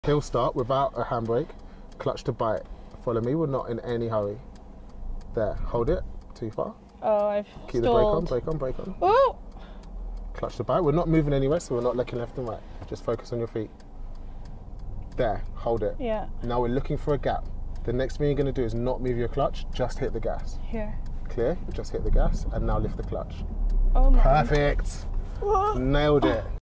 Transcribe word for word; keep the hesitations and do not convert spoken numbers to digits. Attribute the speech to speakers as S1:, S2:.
S1: Hill start without a handbrake, clutch to bite. Follow me, we're not in any hurry. There, hold it, too far.
S2: Oh, I've
S1: Keep
S2: stalled.
S1: the brake on, brake on, brake on.
S2: Oh!
S1: Clutch to bite, we're not moving anywhere, so we're not looking left and right. Just focus on your feet. There, hold it.
S2: Yeah.
S1: Now we're looking for a gap. The next thing you're gonna do is not move your clutch, just hit the gas.
S2: Here.
S1: Clear, just hit the gas, and now lift the clutch.
S2: Oh my.
S1: Perfect,
S2: What?
S1: nailed it.